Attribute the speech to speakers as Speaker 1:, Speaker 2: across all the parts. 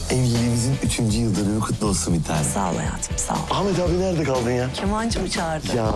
Speaker 1: Evliliğimizin 3. yıl dönümü kutlu olsun bir tane.
Speaker 2: Sağ ol hayatım, sağ ol.
Speaker 1: Ahmet abi nerede kaldın ya?
Speaker 2: Kemancı mı çağırdı?
Speaker 1: Ya.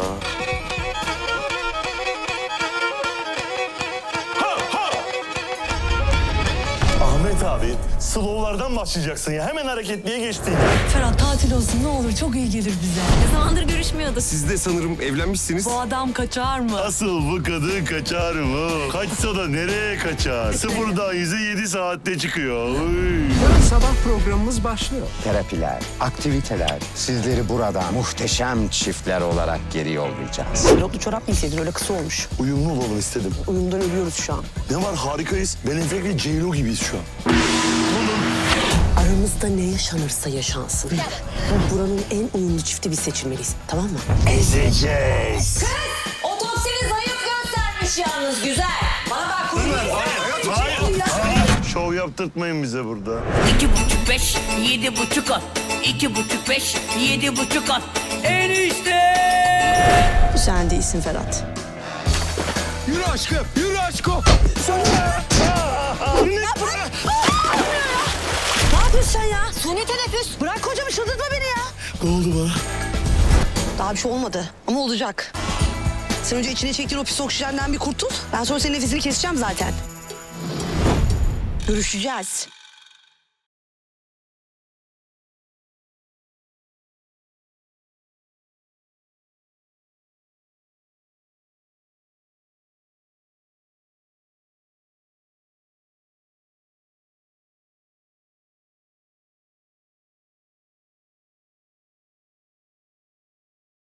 Speaker 1: Ahmet abi, slowlardan başlayacaksın ya. Hemen hareketliye geçtin ya.
Speaker 2: Ferhat tatil olsun ne olur, çok iyi gelir bize.
Speaker 3: Ne zamandır görüşmüyorduk.
Speaker 4: Siz de sanırım evlenmişsiniz.
Speaker 2: Bu adam kaçar mı?
Speaker 1: Asıl bu kadın kaçar mı? Kaçsa da nereye kaçar? Sıfırdan 100'e 7 saatte çıkıyor. Uy.
Speaker 5: Yarın sabah programımız başlıyor.
Speaker 6: Terapiler, aktiviteler, sizleri burada muhteşem çiftler olarak geri yollayacağız.
Speaker 2: Pilotlu çorap giyseydin, öyle kısa olmuş.
Speaker 1: Uyumlu olalım istedim.
Speaker 2: Uyumdan ölüyoruz şu an.
Speaker 1: Ne var, harikayız. Ben Efek'le J-Lo gibiyiz şu an.
Speaker 2: Aramızda ne yaşanırsa yaşansın. Bu buranın en uyumlu çifti biz seçilmeliyiz, tamam mı?
Speaker 1: Ezeceğiz.
Speaker 3: Otopsini zayıf göstermiş yalnız, güzel. Bana bak
Speaker 1: Hayır. Şov yaptırtmayın bize burada.
Speaker 7: 2,5-5, 7,5 at. 2,5-5, 7,5 at. Enişte!
Speaker 2: Sen değilsin Ferhat.
Speaker 4: Yürü aşkım, yürü aşkım.
Speaker 2: Ne yapıyorsun sen ya? Suni teneffüs. Bırak kocamı, çıldırtma beni ya.
Speaker 1: Ne oldu bana?
Speaker 2: Daha bir şey olmadı ama olacak. Sen önce içine çektiğin o pis oksijenden bir kurtul. Ben sonra senin nefesini keseceğim zaten. Görüşeceğiz.